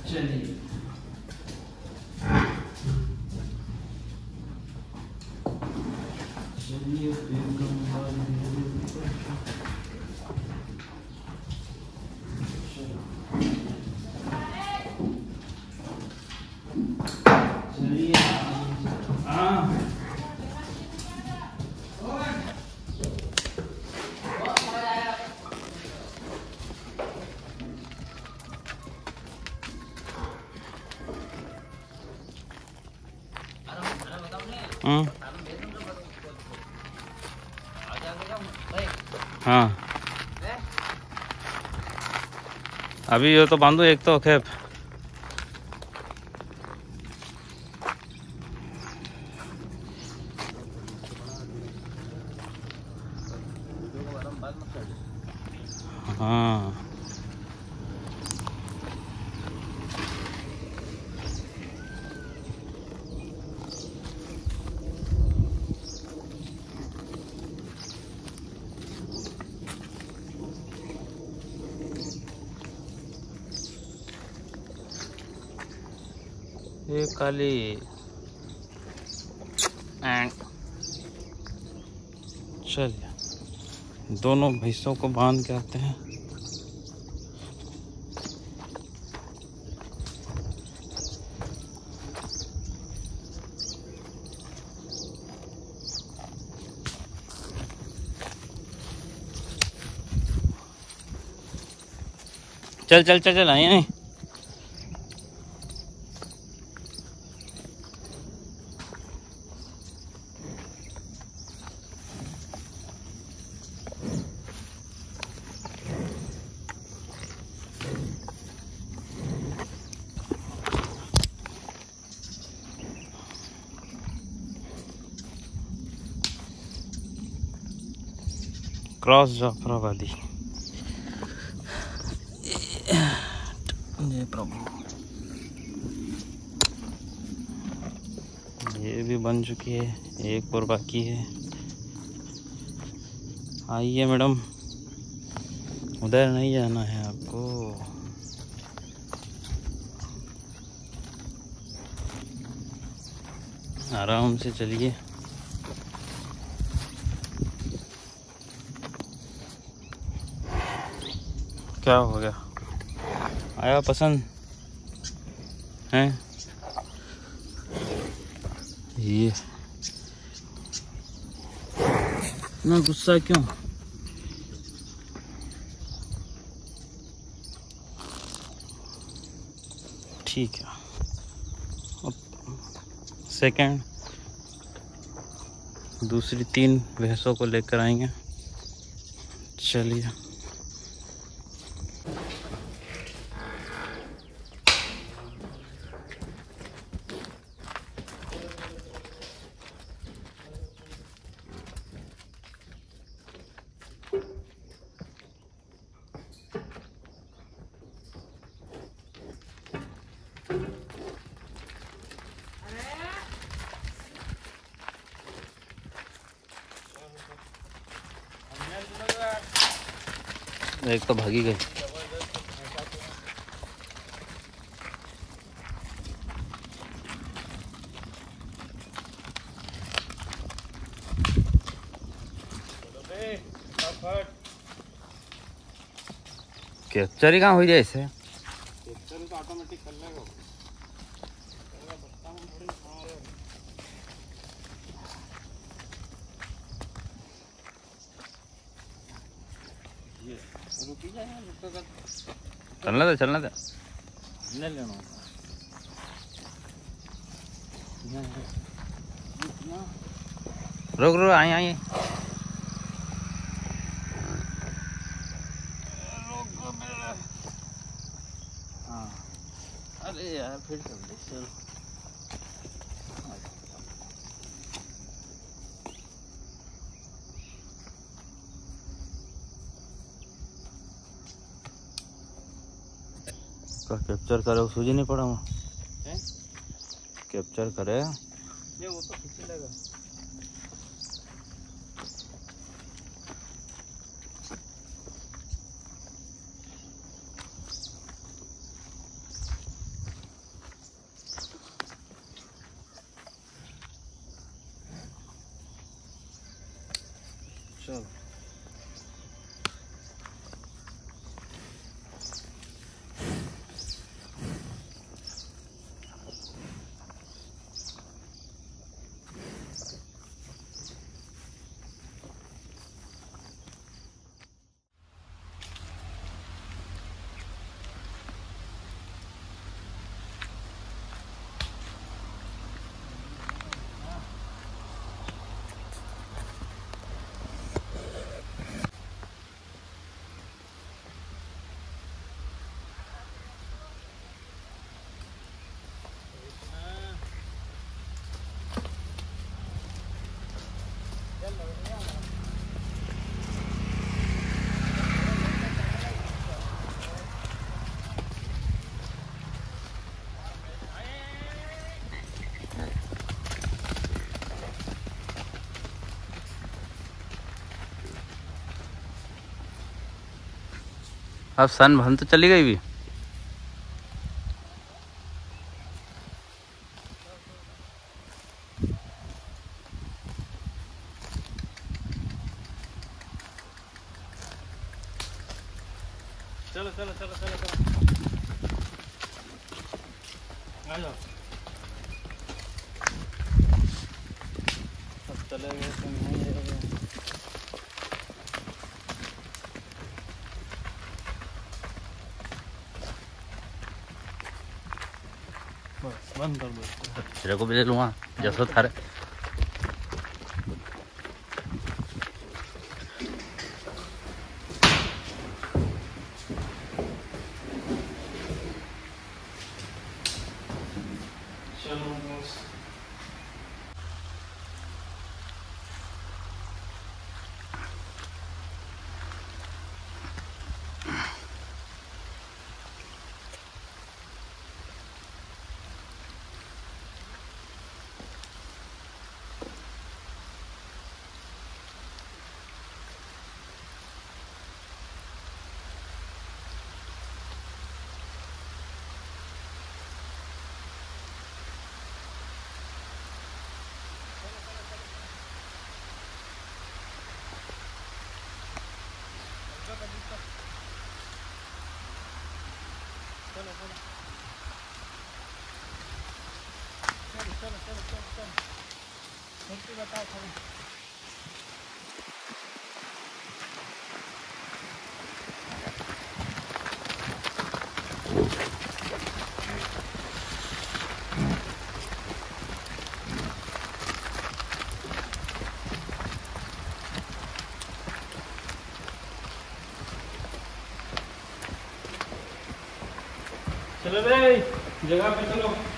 चलिए चलिए हाँ अभी ये तो बांधो एक तो खेप। हाँ ये काली चलिए दोनों भैंसों को बांध के आते हैं। चल चल चल चल आइए। क्रॉस जाफराबादी ये प्रभु ये भी बन चुकी है, एक और बाकी है। आइए मैडम, उधर नहीं जाना है आपको। आराम से चलिए। क्या हो गया, आया पसंद है ये? इतना गुस्सा क्यों? ठीक है, अब सेकंड दूसरी 3 भैंसों को लेकर आएंगे। चलिए एक तो भागी गई। कैप्चर ही कहाँ हो जाए इसे? कैप्चर तो ऑटोमेटिक कर लेगा। चलना था रुक रुक आइए हाँ। अरे यार फिर चल कैप्चर करे, वो सूझी नहीं पड़ा वहाँ। कैप्चर करे ये, वो तो खींच लेगा। चल अब सन भन तो चली गई भी। चलो चलो चलो चलो चलो आ जाओ। अब चले गए तो नहीं है। बंद कर दो। तेरे को भी ले लूँगा जैसा थारे। चलो चलो चलो चलो चलो छुट्टी बताओ थोड़ी। चलो रे जगह पे चलो।